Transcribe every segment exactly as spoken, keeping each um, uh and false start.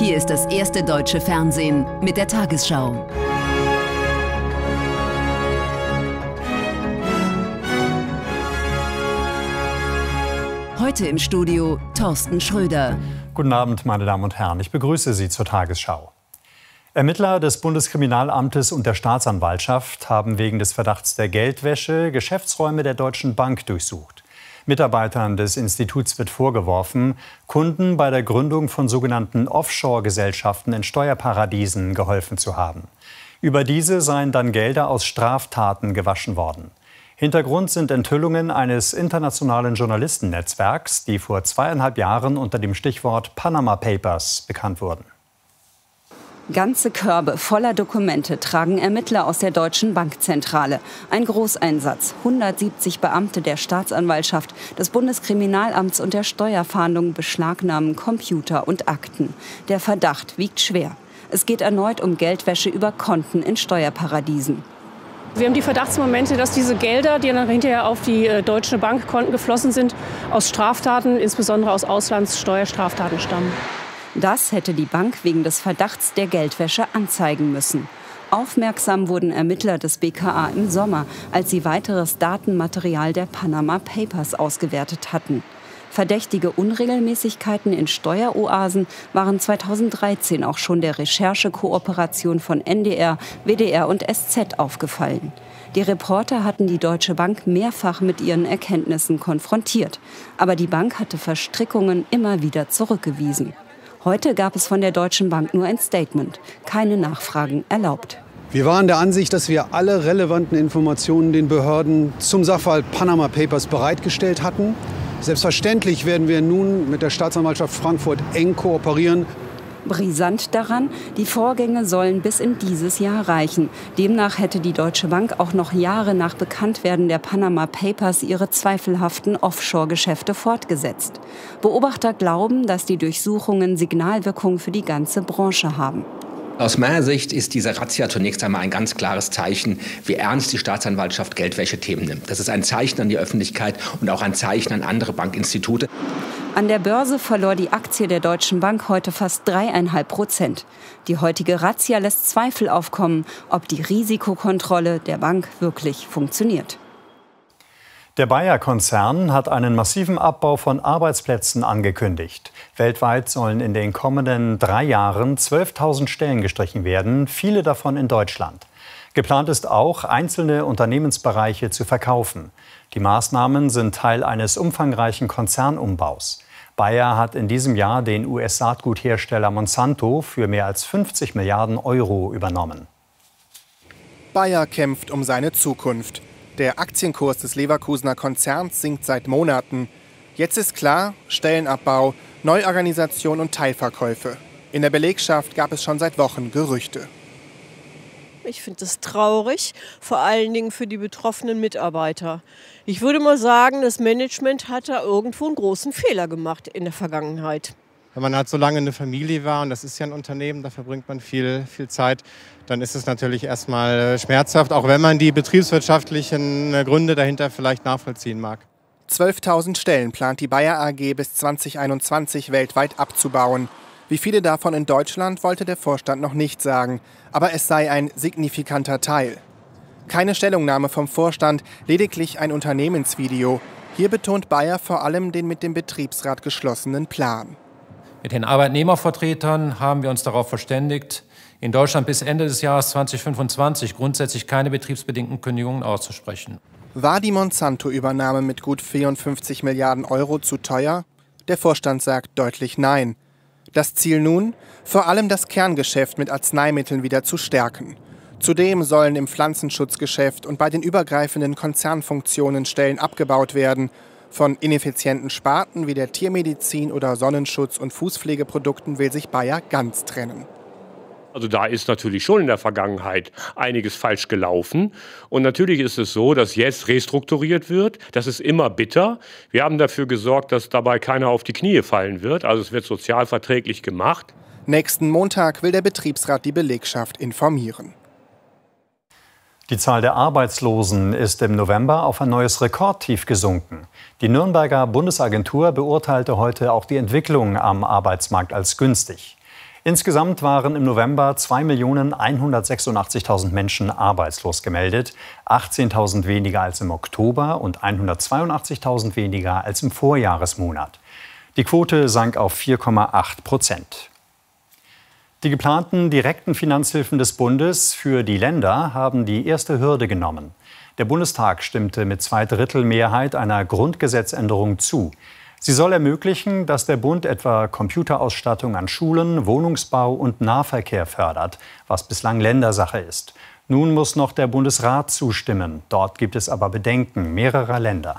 Hier ist das erste deutsche Fernsehen mit der Tagesschau. Heute im Studio Thorsten Schröder. Guten Abend, meine Damen und Herren. Ich begrüße Sie zur Tagesschau. Ermittler des Bundeskriminalamtes und der Staatsanwaltschaft haben wegen des Verdachts der Geldwäsche Geschäftsräume der Deutschen Bank durchsucht. Mitarbeitern des Instituts wird vorgeworfen, Kunden bei der Gründung von sogenannten Offshore-Gesellschaften in Steuerparadiesen geholfen zu haben. Über diese seien dann Gelder aus Straftaten gewaschen worden. Hintergrund sind Enthüllungen eines internationalen Journalistennetzwerks, die vor zweieinhalb Jahren unter dem Stichwort Panama Papers bekannt wurden. Ganze Körbe voller Dokumente tragen Ermittler aus der Deutschen Bankzentrale. Ein Großeinsatz. hundertsiebzig Beamte der Staatsanwaltschaft, des Bundeskriminalamts und der Steuerfahndung beschlagnahmen Computer und Akten. Der Verdacht wiegt schwer. Es geht erneut um Geldwäsche über Konten in Steuerparadiesen. Wir haben die Verdachtsmomente, dass diese Gelder, die dann hinterher auf die äh, deutsche Bankkonten geflossen sind, aus Straftaten, insbesondere aus Auslandssteuerstraftaten stammen. Das hätte die Bank wegen des Verdachts der Geldwäsche anzeigen müssen. Aufmerksam wurden Ermittler des B K A im Sommer, als sie weiteres Datenmaterial der Panama Papers ausgewertet hatten. Verdächtige Unregelmäßigkeiten in Steueroasen waren zweitausenddreizehn auch schon der Recherchekooperation von N D R, W D R und S Z aufgefallen. Die Reporter hatten die Deutsche Bank mehrfach mit ihren Erkenntnissen konfrontiert. Aber die Bank hatte Verstrickungen immer wieder zurückgewiesen. Heute gab es von der Deutschen Bank nur ein Statement. Keine Nachfragen erlaubt. Wir waren der Ansicht, dass wir alle relevanten Informationen den Behörden zum Sachverhalt Panama Papers bereitgestellt hatten. Selbstverständlich werden wir nun mit der Staatsanwaltschaft Frankfurt eng kooperieren. Brisant daran, die Vorgänge sollen bis in dieses Jahr reichen. Demnach hätte die Deutsche Bank auch noch Jahre nach Bekanntwerden der Panama Papers ihre zweifelhaften Offshore-Geschäfte fortgesetzt. Beobachter glauben, dass die Durchsuchungen Signalwirkung für die ganze Branche haben. Aus meiner Sicht ist diese Razzia zunächst einmal ein ganz klares Zeichen, wie ernst die Staatsanwaltschaft Geldwäsche-Themen nimmt. Das ist ein Zeichen an die Öffentlichkeit und auch ein Zeichen an andere Bankinstitute. An der Börse verlor die Aktie der Deutschen Bank heute fast dreieinhalb Prozent. Die heutige Razzia lässt Zweifel aufkommen, ob die Risikokontrolle der Bank wirklich funktioniert. Der Bayer-Konzern hat einen massiven Abbau von Arbeitsplätzen angekündigt. Weltweit sollen in den kommenden drei Jahren zwölftausend Stellen gestrichen werden, viele davon in Deutschland. Geplant ist auch, einzelne Unternehmensbereiche zu verkaufen. Die Maßnahmen sind Teil eines umfangreichen Konzernumbaus. Bayer hat in diesem Jahr den U S-Saatguthersteller Monsanto für mehr als fünfzig Milliarden Euro übernommen. Bayer kämpft um seine Zukunft. Der Aktienkurs des Leverkusener Konzerns sinkt seit Monaten. Jetzt ist klar, Stellenabbau, Neuorganisation und Teilverkäufe. In der Belegschaft gab es schon seit Wochen Gerüchte. Ich finde es traurig, vor allen Dingen für die betroffenen Mitarbeiter. Ich würde mal sagen, das Management hat da irgendwo einen großen Fehler gemacht in der Vergangenheit. Wenn man halt so lange eine Familie war, und das ist ja ein Unternehmen, da verbringt man viel, viel Zeit, dann ist es natürlich erstmal schmerzhaft, auch wenn man die betriebswirtschaftlichen Gründe dahinter vielleicht nachvollziehen mag. zwölftausend Stellen plant die Bayer A G bis zweitausendeinundzwanzig weltweit abzubauen. Wie viele davon in Deutschland, wollte der Vorstand noch nicht sagen. Aber es sei ein signifikanter Teil. Keine Stellungnahme vom Vorstand, lediglich ein Unternehmensvideo. Hier betont Bayer vor allem den mit dem Betriebsrat geschlossenen Plan. Mit den Arbeitnehmervertretern haben wir uns darauf verständigt, in Deutschland bis Ende des Jahres zweitausendfünfundzwanzig grundsätzlich keine betriebsbedingten Kündigungen auszusprechen. War die Monsanto-Übernahme mit gut vierundfünfzig Milliarden Euro zu teuer? Der Vorstand sagt deutlich nein. Das Ziel nun, vor allem das Kerngeschäft mit Arzneimitteln wieder zu stärken. Zudem sollen im Pflanzenschutzgeschäft und bei den übergreifenden Konzernfunktionen Stellen abgebaut werden. Von ineffizienten Sparten wie der Tiermedizin oder Sonnenschutz- und Fußpflegeprodukten will sich Bayer ganz trennen. Also da ist natürlich schon in der Vergangenheit einiges falsch gelaufen. Und natürlich ist es so, dass jetzt restrukturiert wird. Das ist immer bitter. Wir haben dafür gesorgt, dass dabei keiner auf die Knie fallen wird. Also es wird sozialverträglich gemacht. Nächsten Montag will der Betriebsrat die Belegschaft informieren. Die Zahl der Arbeitslosen ist im November auf ein neues Rekordtief gesunken. Die Nürnberger Bundesagentur beurteilte heute auch die Entwicklung am Arbeitsmarkt als günstig. Insgesamt waren im November zwei Millionen hundertsechsundachtzigtausend Menschen arbeitslos gemeldet, achtzehntausend weniger als im Oktober und hundertzweiundachtzigtausend weniger als im Vorjahresmonat. Die Quote sank auf vier Komma acht Prozent. Die geplanten direkten Finanzhilfen des Bundes für die Länder haben die erste Hürde genommen. Der Bundestag stimmte mit Zweidrittelmehrheit einer Grundgesetzänderung zu. Sie soll ermöglichen, dass der Bund etwa Computerausstattung an Schulen, Wohnungsbau und Nahverkehr fördert, was bislang Ländersache ist. Nun muss noch der Bundesrat zustimmen. Dort gibt es aber Bedenken mehrerer Länder.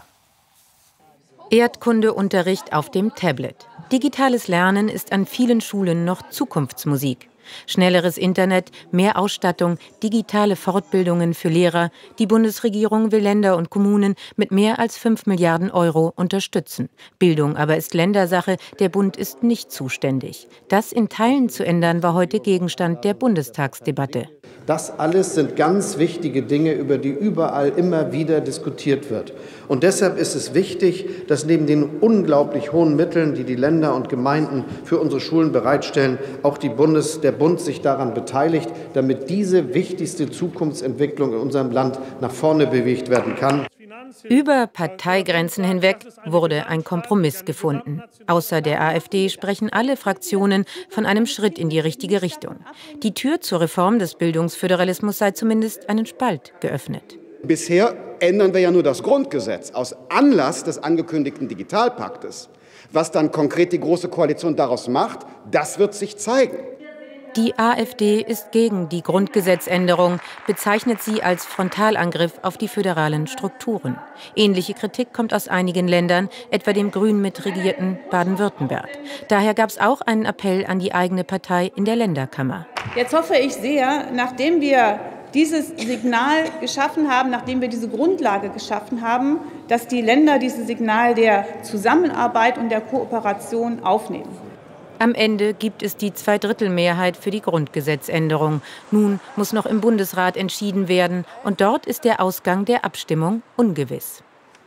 Erdkundeunterricht auf dem Tablet. Digitales Lernen ist an vielen Schulen noch Zukunftsmusik. Schnelleres Internet, mehr Ausstattung, digitale Fortbildungen für Lehrer. Die Bundesregierung will Länder und Kommunen mit mehr als fünf Milliarden Euro unterstützen. Bildung aber ist Ländersache, der Bund ist nicht zuständig. Das in Teilen zu ändern, war heute Gegenstand der Bundestagsdebatte. Das alles sind ganz wichtige Dinge, über die überall immer wieder diskutiert wird. Und deshalb ist es wichtig, dass neben den unglaublich hohen Mitteln, die die Länder und Gemeinden für unsere Schulen bereitstellen, auch die Bundes, der Bund sich daran beteiligt, damit diese wichtigste Zukunftsentwicklung in unserem Land nach vorne bewegt werden kann. Über Parteigrenzen hinweg wurde ein Kompromiss gefunden. Außer der AfD sprechen alle Fraktionen von einem Schritt in die richtige Richtung. Die Tür zur Reform des Bildungsföderalismus sei zumindest einen Spalt geöffnet. Bisher ändern wir ja nur das Grundgesetz aus Anlass des angekündigten Digitalpaktes. Was dann konkret die Große Koalition daraus macht, das wird sich zeigen. Die AfD ist gegen die Grundgesetzänderung, bezeichnet sie als Frontalangriff auf die föderalen Strukturen. Ähnliche Kritik kommt aus einigen Ländern, etwa dem grün mitregierten Baden-Württemberg. Daher gab es auch einen Appell an die eigene Partei in der Länderkammer. Jetzt hoffe ich sehr, nachdem wir dieses Signal geschaffen haben, nachdem wir diese Grundlage geschaffen haben, dass die Länder dieses Signal der Zusammenarbeit und der Kooperation aufnehmen. Am Ende gibt es die Zweidrittelmehrheit für die Grundgesetzänderung. Nun muss noch im Bundesrat entschieden werden, und dort ist der Ausgang der Abstimmung ungewiss.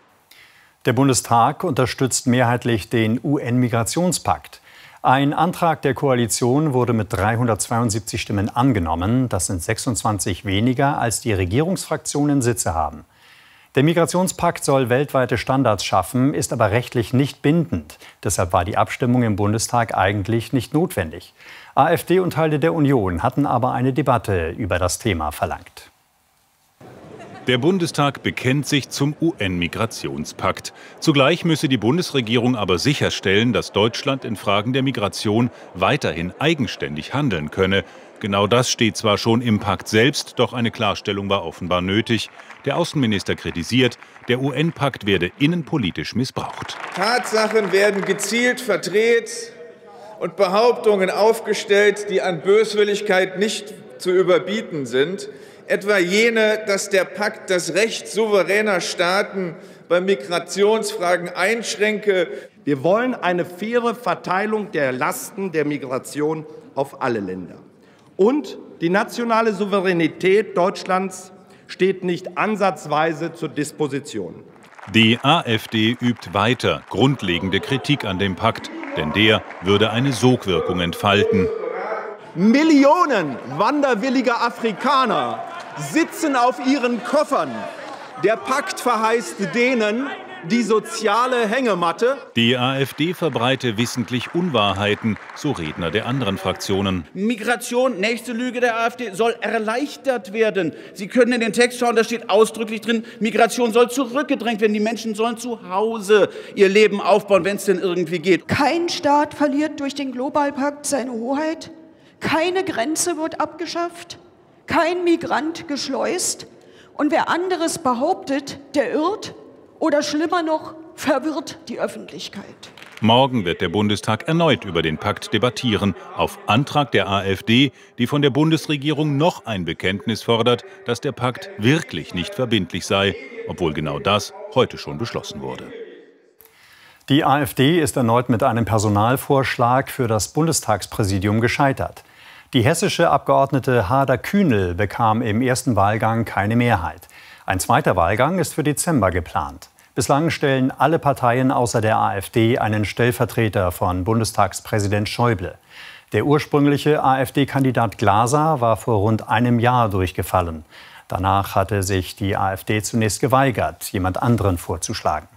Der Bundestag unterstützt mehrheitlich den U N-Migrationspakt. Ein Antrag der Koalition wurde mit dreihundertzweiundsiebzig Stimmen angenommen. Das sind sechsundzwanzig weniger, als die Regierungsfraktionen Sitze haben. Der Migrationspakt soll weltweite Standards schaffen, ist aber rechtlich nicht bindend. Deshalb war die Abstimmung im Bundestag eigentlich nicht notwendig. AfD und Teile der Union hatten aber eine Debatte über das Thema verlangt. Der Bundestag bekennt sich zum U N-Migrationspakt. Zugleich müsse die Bundesregierung aber sicherstellen, dass Deutschland in Fragen der Migration weiterhin eigenständig handeln könne. Genau das steht zwar schon im Pakt selbst, doch eine Klarstellung war offenbar nötig. Der Außenminister kritisiert, der U N-Pakt werde innenpolitisch missbraucht. Tatsachen werden gezielt verdreht und Behauptungen aufgestellt, die an Böswilligkeit nicht zu überbieten sind. Etwa jene, dass der Pakt das Recht souveräner Staaten bei Migrationsfragen einschränke. Wir wollen eine faire Verteilung der Lasten der Migration auf alle Länder. Und die nationale Souveränität Deutschlands steht nicht ansatzweise zur Disposition. Die AfD übt weiter grundlegende Kritik an dem Pakt, denn der würde eine Sogwirkung entfalten. Millionen wanderwilliger Afrikaner sitzen auf ihren Koffern. Der Pakt verheißt denen die soziale Hängematte. Die AfD verbreite wissentlich Unwahrheiten, so Redner der anderen Fraktionen. Migration, nächste Lüge der AfD, soll erleichtert werden. Sie können in den Text schauen, da steht ausdrücklich drin, Migration soll zurückgedrängt werden. Die Menschen sollen zu Hause ihr Leben aufbauen, wenn es denn irgendwie geht. Kein Staat verliert durch den Globalpakt seine Hoheit. Keine Grenze wird abgeschafft. Kein Migrant geschleust. Und wer anderes behauptet, der irrt. Oder schlimmer noch, verwirrt die Öffentlichkeit. Morgen wird der Bundestag erneut über den Pakt debattieren, auf Antrag der AfD, die von der Bundesregierung noch ein Bekenntnis fordert, dass der Pakt wirklich nicht verbindlich sei, obwohl genau das heute schon beschlossen wurde. Die AfD ist erneut mit einem Personalvorschlag für das Bundestagspräsidium gescheitert. Die hessische Abgeordnete Hader Kühnel bekam im ersten Wahlgang keine Mehrheit. Ein zweiter Wahlgang ist für Dezember geplant. Bislang stellen alle Parteien außer der AfD einen Stellvertreter von Bundestagspräsident Schäuble. Der ursprüngliche AfD-Kandidat Glaser war vor rund einem Jahr durchgefallen. Danach hatte sich die AfD zunächst geweigert, jemand anderen vorzuschlagen.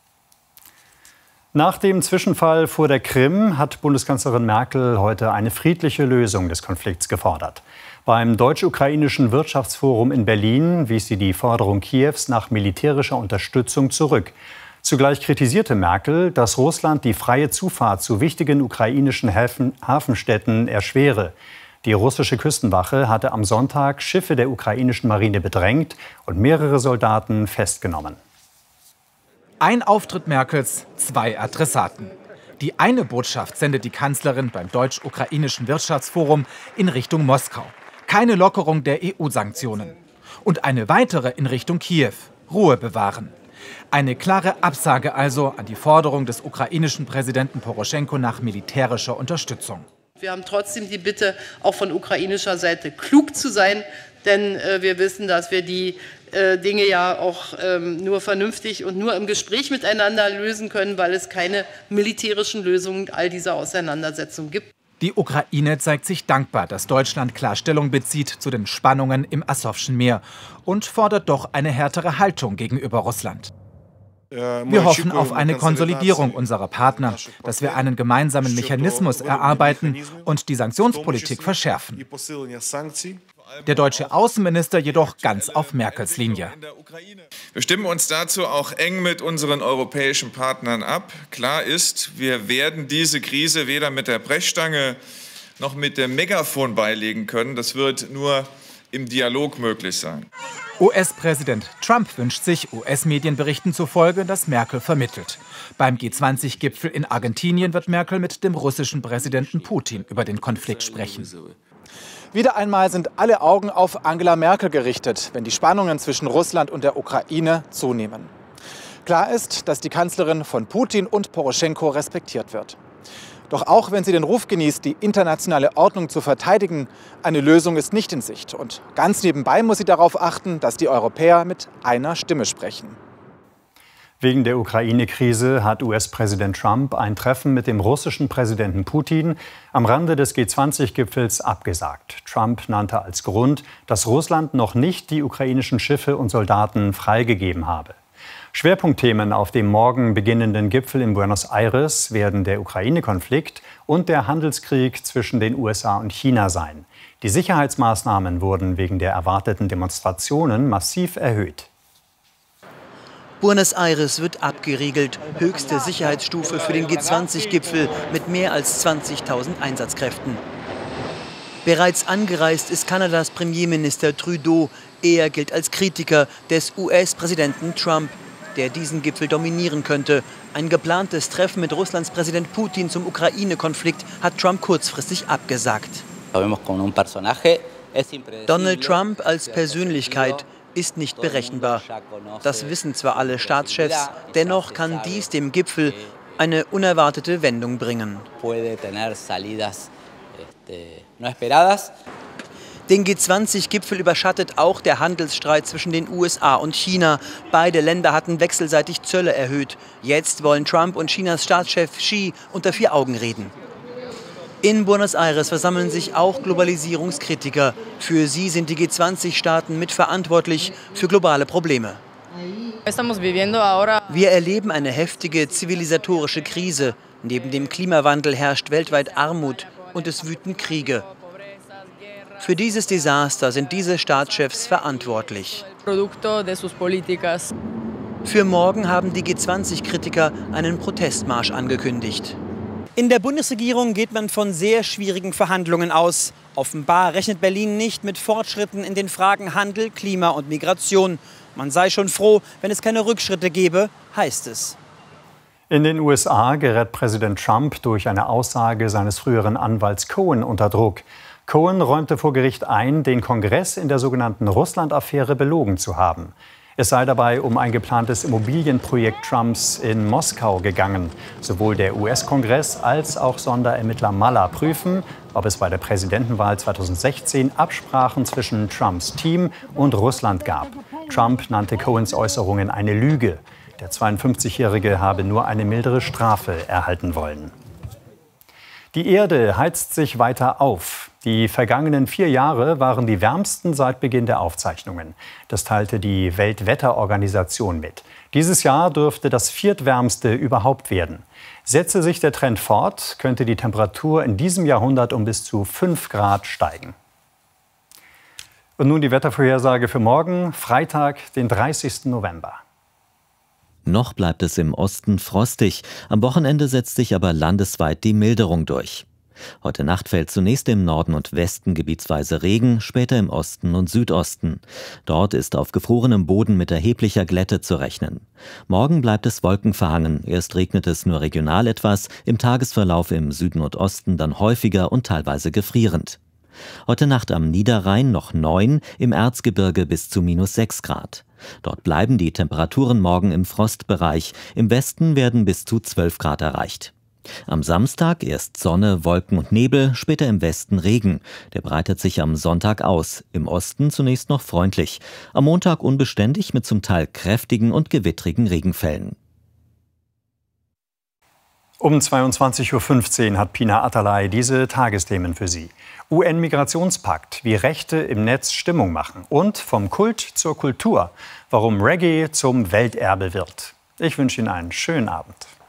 Nach dem Zwischenfall vor der Krim hat Bundeskanzlerin Merkel heute eine friedliche Lösung des Konflikts gefordert. Beim Deutsch-Ukrainischen Wirtschaftsforum in Berlin wies sie die Forderung Kiews nach militärischer Unterstützung zurück. Zugleich kritisierte Merkel, dass Russland die freie Zufahrt zu wichtigen ukrainischen Häfen, Hafenstädten erschwere. Die russische Küstenwache hatte am Sonntag Schiffe der ukrainischen Marine bedrängt und mehrere Soldaten festgenommen. Ein Auftritt Merkels, zwei Adressaten. Die eine Botschaft sendet die Kanzlerin beim Deutsch-Ukrainischen Wirtschaftsforum in Richtung Moskau. Keine Lockerung der E U-Sanktionen. Und eine weitere in Richtung Kiew. Ruhe bewahren. Eine klare Absage also an die Forderung des ukrainischen Präsidenten Poroschenko nach militärischer Unterstützung. Wir haben trotzdem die Bitte, auch von ukrainischer Seite klug zu sein, denn äh, wir wissen, dass wir die äh, Dinge ja auch ähm, nur vernünftig und nur im Gespräch miteinander lösen können, weil es keine militärischen Lösungen all dieser Auseinandersetzungen gibt. Die Ukraine zeigt sich dankbar, dass Deutschland klar Stellung bezieht zu den Spannungen im Asowschen Meer und fordert doch eine härtere Haltung gegenüber Russland. Wir hoffen auf eine Konsolidierung unserer Partner, dass wir einen gemeinsamen Mechanismus erarbeiten und die Sanktionspolitik verschärfen. Der deutsche Außenminister jedoch ganz auf Merkels Linie. Wir stimmen uns dazu auch eng mit unseren europäischen Partnern ab. Klar ist, wir werden diese Krise weder mit der Brechstange noch mit dem Megafon beilegen können. Das wird nur im Dialog möglich sein. U S-Präsident Trump wünscht sich, U S-Medienberichten zufolge, dass Merkel vermittelt. Beim G zwanzig Gipfel in Argentinien wird Merkel mit dem russischen Präsidenten Putin über den Konflikt sprechen. Wieder einmal sind alle Augen auf Angela Merkel gerichtet, wenn die Spannungen zwischen Russland und der Ukraine zunehmen. Klar ist, dass die Kanzlerin von Putin und Poroschenko respektiert wird. Doch auch wenn sie den Ruf genießt, die internationale Ordnung zu verteidigen, eine Lösung ist nicht in Sicht. Und ganz nebenbei muss sie darauf achten, dass die Europäer mit einer Stimme sprechen. Wegen der Ukraine-Krise hat U S-Präsident Trump ein Treffen mit dem russischen Präsidenten Putin am Rande des G zwanzig Gipfels abgesagt. Trump nannte als Grund, dass Russland noch nicht die ukrainischen Schiffe und Soldaten freigegeben habe. Schwerpunktthemen auf dem morgen beginnenden Gipfel in Buenos Aires werden der Ukraine-Konflikt und der Handelskrieg zwischen den U S A und China sein. Die Sicherheitsmaßnahmen wurden wegen der erwarteten Demonstrationen massiv erhöht. Buenos Aires wird abgeriegelt. Höchste Sicherheitsstufe für den G zwanzig Gipfel mit mehr als zwanzigtausend Einsatzkräften. Bereits angereist ist Kanadas Premierminister Trudeau. Er gilt als Kritiker des U S-Präsidenten Trump, der diesen Gipfel dominieren könnte. Ein geplantes Treffen mit Russlands Präsident Putin zum Ukraine-Konflikt hat Trump kurzfristig abgesagt. Donald Trump als Persönlichkeit ist nicht berechenbar. Das wissen zwar alle Staatschefs, dennoch kann dies dem Gipfel eine unerwartete Wendung bringen. Den G zwanzig Gipfel überschattet auch der Handelsstreit zwischen den U S A und China. Beide Länder hatten wechselseitig Zölle erhöht. Jetzt wollen Trump und Chinas Staatschef Xi unter vier Augen reden. In Buenos Aires versammeln sich auch Globalisierungskritiker. Für sie sind die G zwanzig Staaten mitverantwortlich für globale Probleme. Wir erleben eine heftige zivilisatorische Krise. Neben dem Klimawandel herrscht weltweit Armut und es wüten Kriege. Für dieses Desaster sind diese Staatschefs verantwortlich. Für morgen haben die G zwanzig Kritiker einen Protestmarsch angekündigt. In der Bundesregierung geht man von sehr schwierigen Verhandlungen aus. Offenbar rechnet Berlin nicht mit Fortschritten in den Fragen Handel, Klima und Migration. Man sei schon froh, wenn es keine Rückschritte gäbe, heißt es. In den U S A gerät Präsident Trump durch eine Aussage seines früheren Anwalts Cohen unter Druck. Cohen räumte vor Gericht ein, den Kongress in der sogenannten Russland-Affäre belogen zu haben. Es sei dabei um ein geplantes Immobilienprojekt Trumps in Moskau gegangen. Sowohl der U S-Kongress als auch Sonderermittler Mueller prüfen, ob es bei der Präsidentenwahl zweitausendsechzehn Absprachen zwischen Trumps Team und Russland gab. Trump nannte Cohens Äußerungen eine Lüge. Der zweiundfünfzigjährige habe nur eine mildere Strafe erhalten wollen. Die Erde heizt sich weiter auf. Die vergangenen vier Jahre waren die wärmsten seit Beginn der Aufzeichnungen. Das teilte die Weltwetterorganisation mit. Dieses Jahr dürfte das viertwärmste überhaupt werden. Setze sich der Trend fort, könnte die Temperatur in diesem Jahrhundert um bis zu fünf Grad steigen. Und nun die Wettervorhersage für morgen, Freitag, den dreißigsten November. Noch bleibt es im Osten frostig. Am Wochenende setzt sich aber landesweit die Milderung durch. Heute Nacht fällt zunächst im Norden und Westen gebietsweise Regen, später im Osten und Südosten. Dort ist auf gefrorenem Boden mit erheblicher Glätte zu rechnen. Morgen bleibt es wolkenverhangen. Erst regnet es nur regional etwas, im Tagesverlauf im Süden und Osten dann häufiger und teilweise gefrierend. Heute Nacht am Niederrhein noch neun, im Erzgebirge bis zu minus sechs Grad. Dort bleiben die Temperaturen morgen im Frostbereich. Im Westen werden bis zu zwölf Grad erreicht. Am Samstag erst Sonne, Wolken und Nebel, später im Westen Regen. Der breitet sich am Sonntag aus. Im Osten zunächst noch freundlich. Am Montag unbeständig mit zum Teil kräftigen und gewittrigen Regenfällen. Um zweiundzwanzig Uhr fünfzehn hat Pina Atalay diese Tagesthemen für Sie. U N-Migrationspakt, wie Rechte im Netz Stimmung machen. Und vom Kult zur Kultur, warum Reggae zum Welterbe wird. Ich wünsche Ihnen einen schönen Abend.